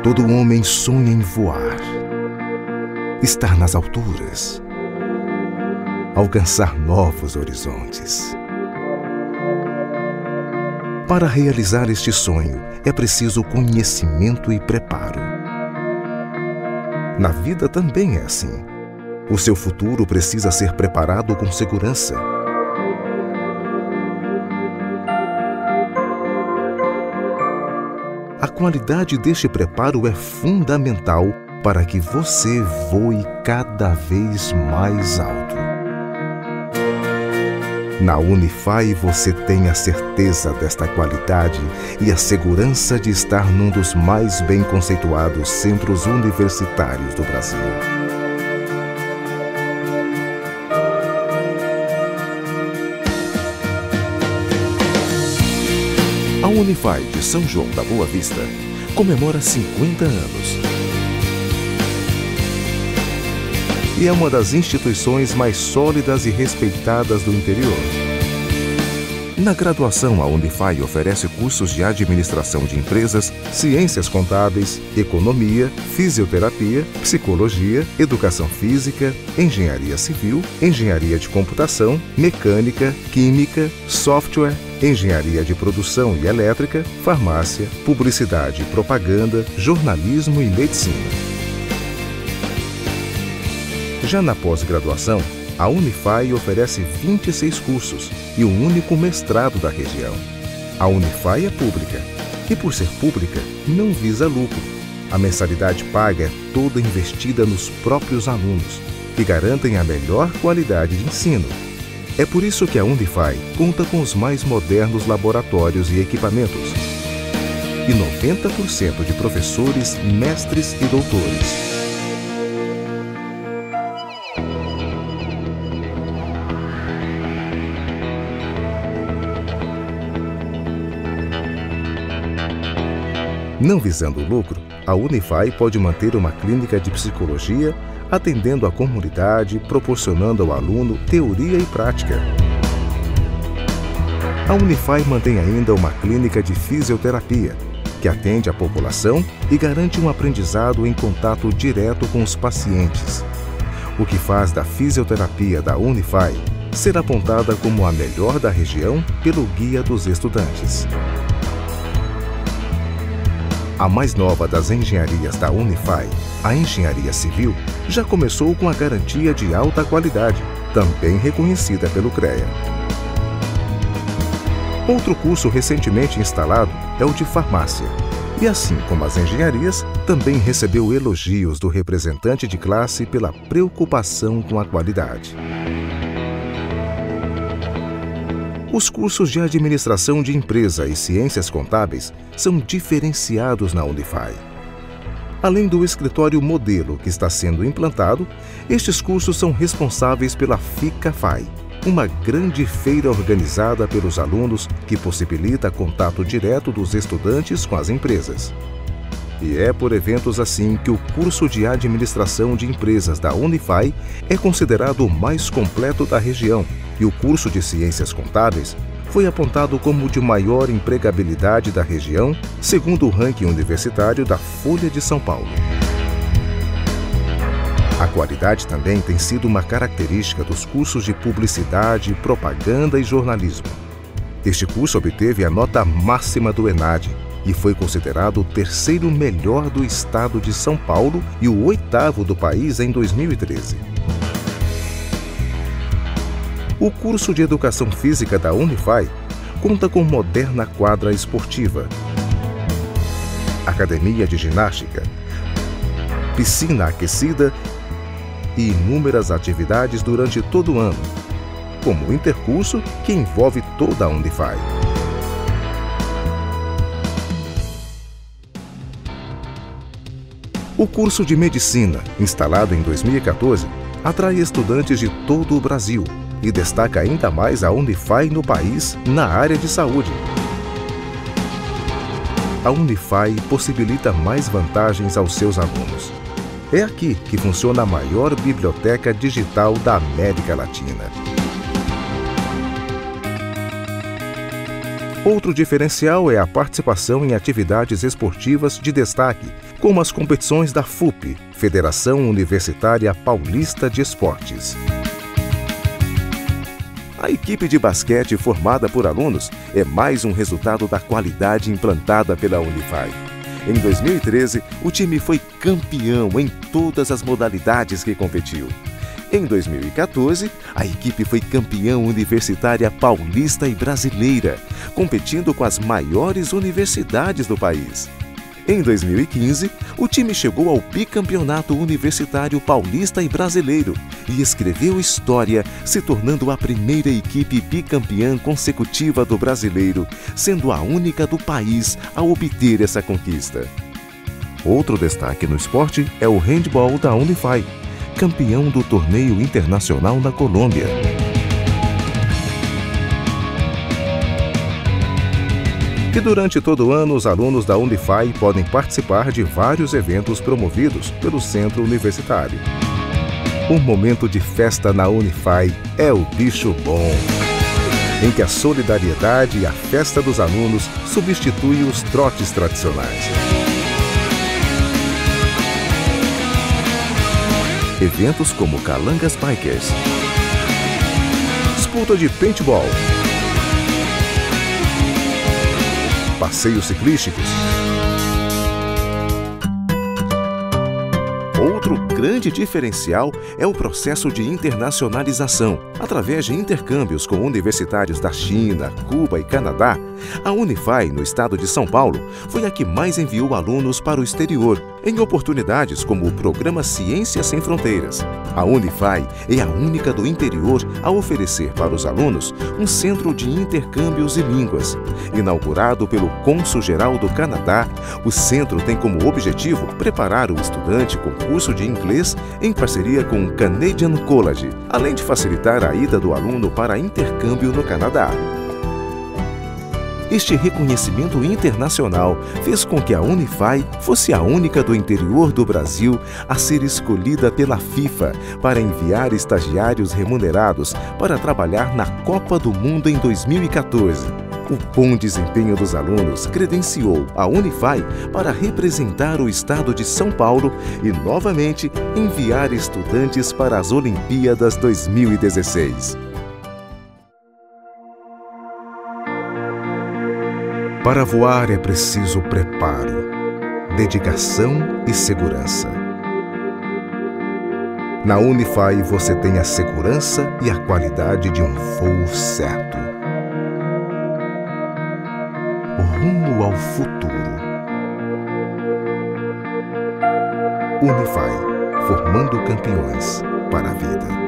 Todo homem sonha em voar, estar nas alturas, alcançar novos horizontes. Para realizar este sonho, é preciso conhecimento e preparo. Na vida também é assim. O seu futuro precisa ser preparado com segurança. A qualidade deste preparo é fundamental para que você voe cada vez mais alto. Na Unify você tem a certeza desta qualidade e a segurança de estar num dos mais bem conceituados centros universitários do Brasil. A Unify de São João da Boa Vista comemora 50 anos. E é uma das instituições mais sólidas e respeitadas do interior. Na graduação, a Unify oferece cursos de administração de empresas, ciências contábeis, economia, fisioterapia, psicologia, educação física, engenharia civil, engenharia de computação, mecânica, química, software, engenharia de produção e elétrica, farmácia, publicidade e propaganda, jornalismo e medicina. Já na pós-graduação, a Unify oferece 26 cursos e um único mestrado da região. A Unify é pública e, por ser pública, não visa lucro. A mensalidade paga é toda investida nos próprios alunos, que garantem a melhor qualidade de ensino. É por isso que a Unify conta com os mais modernos laboratórios e equipamentos. E 90% de professores, mestres e doutores. Não visando o lucro, a Unify pode manter uma clínica de psicologia, atendendo a comunidade, proporcionando ao aluno teoria e prática. A Unify mantém ainda uma clínica de fisioterapia, que atende a população e garante um aprendizado em contato direto com os pacientes, o que faz da fisioterapia da Unify ser apontada como a melhor da região pelo Guia dos Estudantes. A mais nova das engenharias da Unify, a Engenharia Civil, já começou com a garantia de alta qualidade, também reconhecida pelo CREA. Outro curso recentemente instalado é o de Farmácia, e assim como as engenharias, também recebeu elogios do representante de classe pela preocupação com a qualidade. Os cursos de administração de empresa e ciências contábeis são diferenciados na Unify. Além do escritório modelo que está sendo implantado, estes cursos são responsáveis pela FICAFI, uma grande feira organizada pelos alunos que possibilita contato direto dos estudantes com as empresas. E é por eventos assim que o curso de administração de empresas da Unify é considerado o mais completo da região, e o curso de ciências contábeis foi apontado como o de maior empregabilidade da região, segundo o ranking universitário da Folha de São Paulo. A qualidade também tem sido uma característica dos cursos de publicidade, propaganda e jornalismo. Este curso obteve a nota máxima do ENAD e foi considerado o terceiro melhor do estado de São Paulo e o oitavo do país em 2013. O curso de Educação Física da Unify conta com moderna quadra esportiva, academia de ginástica, piscina aquecida e inúmeras atividades durante todo o ano, como o intercurso que envolve toda a Unify. O curso de Medicina, instalado em 2014, atrai estudantes de todo o Brasil e destaca ainda mais a Unify no país na área de saúde. A Unify possibilita mais vantagens aos seus alunos. É aqui que funciona a maior biblioteca digital da América Latina. Outro diferencial é a participação em atividades esportivas de destaque, como as competições da FUP, Federação Universitária Paulista de Esportes. A equipe de basquete formada por alunos é mais um resultado da qualidade implantada pela Unify. Em 2013, o time foi campeão em todas as modalidades que competiu. Em 2014, a equipe foi campeã universitária paulista e brasileira, competindo com as maiores universidades do país. Em 2015, o time chegou ao bicampeonato universitário paulista e brasileiro e escreveu história, se tornando a primeira equipe bicampeã consecutiva do brasileiro, sendo a única do país a obter essa conquista. Outro destaque no esporte é o handball da Unify, campeão do torneio internacional na Colômbia. E durante todo o ano, os alunos da Unify podem participar de vários eventos promovidos pelo Centro Universitário. Um momento de festa na Unify é o Bicho Bom, em que a solidariedade e a festa dos alunos substituem os trotes tradicionais. Eventos como Calangas Bikers, disputa de paintball, passeios ciclísticos. Outro grande diferencial é o processo de internacionalização. Através de intercâmbios com universitários da China, Cuba e Canadá, a Unify, no estado de São Paulo, foi a que mais enviou alunos para o exterior, em oportunidades como o programa Ciências Sem Fronteiras. A Unify é a única do interior a oferecer para os alunos um centro de intercâmbios e línguas. Inaugurado pelo Cônsul-Geral do Canadá, o centro tem como objetivo preparar o estudante com curso de inglês em parceria com o Canadian College, além de facilitar a ida do aluno para intercâmbio no Canadá. Este reconhecimento internacional fez com que a Unify fosse a única do interior do Brasil a ser escolhida pela FIFA para enviar estagiários remunerados para trabalhar na Copa do Mundo em 2014. O bom desempenho dos alunos credenciou a Unify para representar o estado de São Paulo e, novamente, enviar estudantes para as Olimpíadas 2016. Para voar é preciso preparo, dedicação e segurança. Na Unify você tem a segurança e a qualidade de um voo certo. Rumo ao futuro. Unify, formando campeões para a vida.